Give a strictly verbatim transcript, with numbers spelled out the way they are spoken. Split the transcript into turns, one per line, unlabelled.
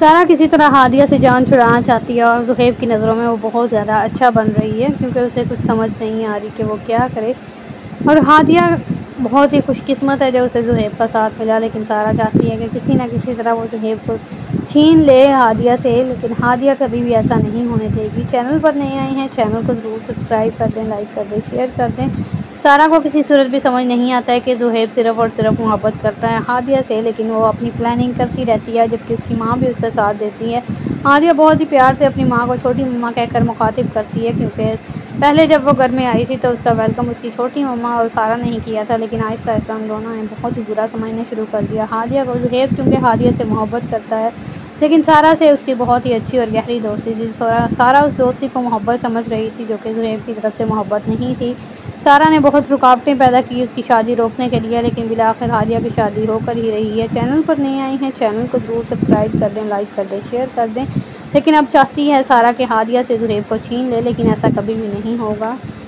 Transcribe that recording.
सारा किसी तरह हादिया से जान छुड़ाना चाहती है और ज़ुहैब की नज़रों में वो बहुत ज़्यादा अच्छा बन रही है, क्योंकि उसे कुछ समझ नहीं आ रही कि वो क्या करे। और हादिया बहुत ही खुशकिस्मत है जो उसे ज़ुहैब का साथ मिला, लेकिन सारा चाहती है कि किसी न किसी तरह वो ज़ुहैब को छीन ले हादिया से, लेकिन हादिया कभी भी ऐसा नहीं होने देगी। चैनल पर नए आए हैं, चैनल को ज़रूर सब्सक्राइब कर दें, लाइक कर दें, शेयर कर दें। सारा को किसी सूरत भी समझ नहीं आता है कि ज़ुहैब सिर्फ़ और सिर्फ मोहब्बत करता है हादिया से, लेकिन वो अपनी प्लानिंग करती रहती है, जबकि उसकी माँ भी उसका साथ देती है। हादिया बहुत ही प्यार से अपनी माँ को छोटी मम्मा कहकर मुखातिब करती है, क्योंकि पहले जब वो घर में आई थी तो उसका वेलकम उसकी छोटी मम्मा और सारा नहीं किया था, लेकिन आहिस्ता आहिस्ता उन दोनों ने बहुत ही बुरा समझना शुरू कर दिया हादिया को। ज़ुहैब चूँकि हादिया से मोहब्बत करता है, लेकिन सारा से उसकी बहुत ही अच्छी और गहरी दोस्ती थी। सारा सारा उस दोस्ती को मोहब्बत समझ रही थी, जो कि ज़ुहैब की तरफ से मोहब्बत नहीं थी। सारा ने बहुत रुकावटें पैदा की उसकी शादी रोकने के लिए, लेकिन बिलाखिर हादिया की शादी होकर ही रही है। चैनल पर नए आई हैं, चैनल को ज़रूर सब्सक्राइब कर दें, लाइक कर दें, शेयर कर दें। लेकिन अब चाहती है सारा कि हादिया से ज़ुहैब को छीन ले, लेकिन ऐसा कभी भी नहीं होगा।